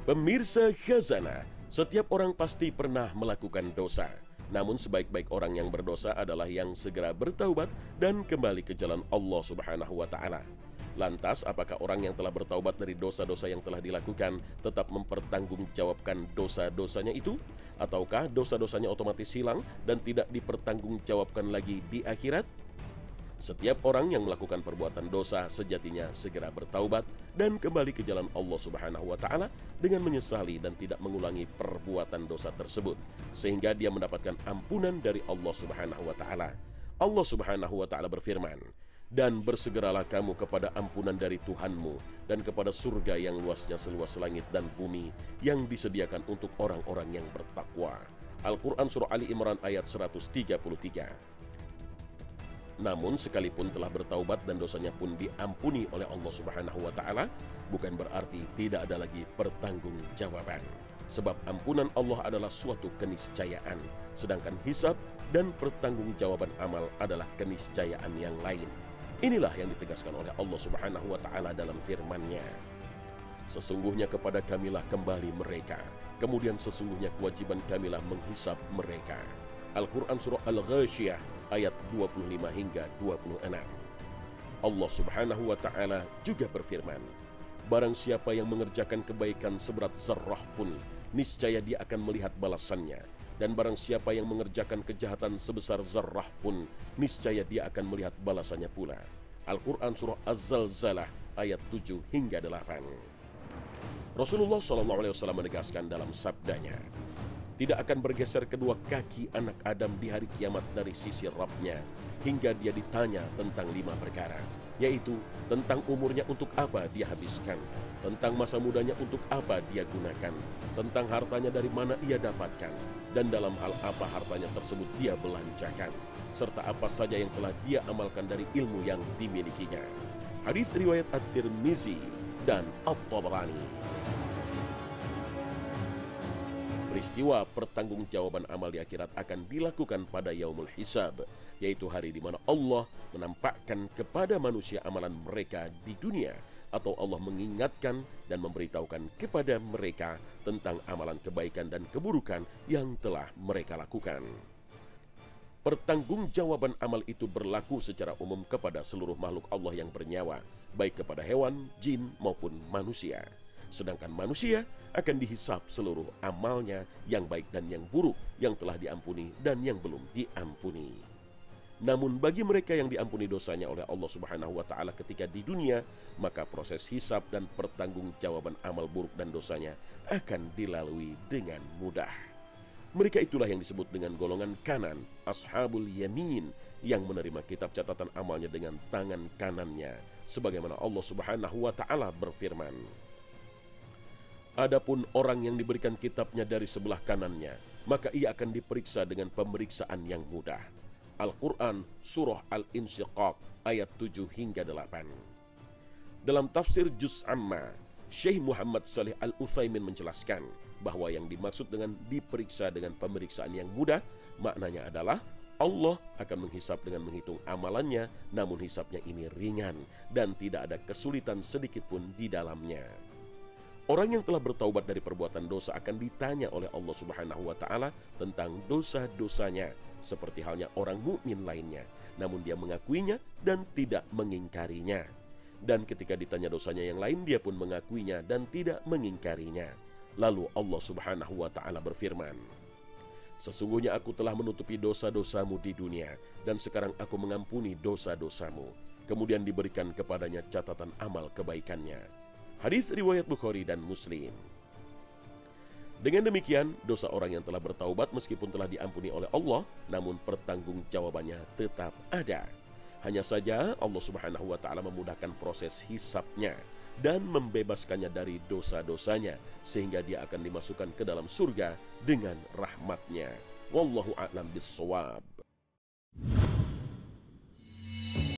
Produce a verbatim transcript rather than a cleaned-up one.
Pemirsa Khazanah, setiap orang pasti pernah melakukan dosa. Namun sebaik-baik orang yang berdosa adalah yang segera bertaubat dan kembali ke jalan Allah Subhanahu wa Ta'ala. Lantas, apakah orang yang telah bertaubat dari dosa-dosa yang telah dilakukan tetap mempertanggungjawabkan dosa-dosanya itu? Ataukah dosa-dosanya otomatis hilang dan tidak dipertanggungjawabkan lagi di akhirat? Setiap orang yang melakukan perbuatan dosa sejatinya segera bertaubat dan kembali ke jalan Allah Subhanahu wa Ta'ala dengan menyesali dan tidak mengulangi perbuatan dosa tersebut, sehingga dia mendapatkan ampunan dari Allah Subhanahu wa Ta'ala. Allah Subhanahu wa Ta'ala berfirman, "Dan bersegeralah kamu kepada ampunan dari Tuhanmu dan kepada surga yang luasnya seluas langit dan bumi yang disediakan untuk orang-orang yang bertakwa." Al-Quran Surah Ali Imran ayat seratus tiga puluh tiga. Namun sekalipun telah bertaubat dan dosanya pun diampuni oleh Allah Subhanahu wa Ta'ala, bukan berarti tidak ada lagi pertanggungjawaban. Sebab ampunan Allah adalah suatu keniscayaan, sedangkan hisab dan pertanggungjawaban amal adalah keniscayaan yang lain. Inilah yang ditegaskan oleh Allah Subhanahu wa Ta'ala dalam firman-Nya. Sesungguhnya kepada Kamilah kembali mereka, kemudian sesungguhnya kewajiban Kamilah menghisab mereka. Al-Quran Surah Al-Ghashiyah ayat dua puluh lima hingga dua puluh enam. Allah Subhanahu wa Ta'ala juga berfirman, "Barang siapa yang mengerjakan kebaikan seberat zarrah pun, niscaya dia akan melihat balasannya. Dan barang siapa yang mengerjakan kejahatan sebesar zarrah pun, niscaya dia akan melihat balasannya pula." Al-Quran Surah Az-Zalzalah ayat tujuh hingga delapan. Rasulullah shallallahu alaihi wasallam menegaskan dalam sabdanya, "Tidak akan bergeser kedua kaki anak Adam di hari kiamat dari sisi Rabb-nya hingga dia ditanya tentang lima perkara, yaitu tentang umurnya untuk apa dia habiskan, tentang masa mudanya untuk apa dia gunakan, tentang hartanya dari mana ia dapatkan, dan dalam hal apa hartanya tersebut dia belanjakan, serta apa saja yang telah dia amalkan dari ilmu yang dimilikinya." Hadis riwayat At-Tirmizi dan At-Tabrani. Peristiwa pertanggungjawaban amal di akhirat akan dilakukan pada Yaumul Hisab, yaitu hari di mana Allah menampakkan kepada manusia amalan mereka di dunia, atau Allah mengingatkan dan memberitahukan kepada mereka tentang amalan kebaikan dan keburukan yang telah mereka lakukan. Pertanggungjawaban amal itu berlaku secara umum kepada seluruh makhluk Allah yang bernyawa, baik kepada hewan, jin maupun manusia. Sedangkan manusia akan dihisab seluruh amalnya yang baik dan yang buruk, yang telah diampuni dan yang belum diampuni. Namun bagi mereka yang diampuni dosanya oleh Allah Subhanahu wa Ta'ala ketika di dunia, maka proses hisab dan pertanggungjawaban amal buruk dan dosanya akan dilalui dengan mudah. Mereka itulah yang disebut dengan golongan kanan, Ashabul Yamin, yang menerima kitab catatan amalnya dengan tangan kanannya, sebagaimana Allah Subhanahu wa Ta'ala berfirman, "Adapun orang yang diberikan kitabnya dari sebelah kanannya, maka ia akan diperiksa dengan pemeriksaan yang mudah." Al-Quran Surah Al-Insyiqaq ayat tujuh hingga delapan. Dalam tafsir Juz Amma, Syekh Muhammad Shalih Al-Utsaimin menjelaskan bahwa yang dimaksud dengan diperiksa dengan pemeriksaan yang mudah, maknanya adalah Allah akan menghisap dengan menghitung amalannya, namun hisapnya ini ringan dan tidak ada kesulitan sedikit pun di dalamnya. Orang yang telah bertaubat dari perbuatan dosa akan ditanya oleh Allah Subhanahu wa Ta'ala tentang dosa-dosanya, seperti halnya orang mukmin lainnya, namun dia mengakuinya dan tidak mengingkarinya. Dan ketika ditanya dosanya yang lain, dia pun mengakuinya dan tidak mengingkarinya. Lalu Allah Subhanahu wa Ta'ala berfirman, "Sesungguhnya aku telah menutupi dosa-dosamu di dunia, dan sekarang aku mengampuni dosa-dosamu." Kemudian diberikan kepadanya catatan amal kebaikannya. Hadis riwayat Bukhari dan Muslim. Dengan demikian, dosa orang yang telah bertaubat meskipun telah diampuni oleh Allah, namun pertanggungjawabannya tetap ada. Hanya saja Allah Subhanahu wa Ta'ala memudahkan proses hisabnya dan membebaskannya dari dosa-dosanya, sehingga dia akan dimasukkan ke dalam surga dengan rahmatnya. Wallahu a'lam bissawab.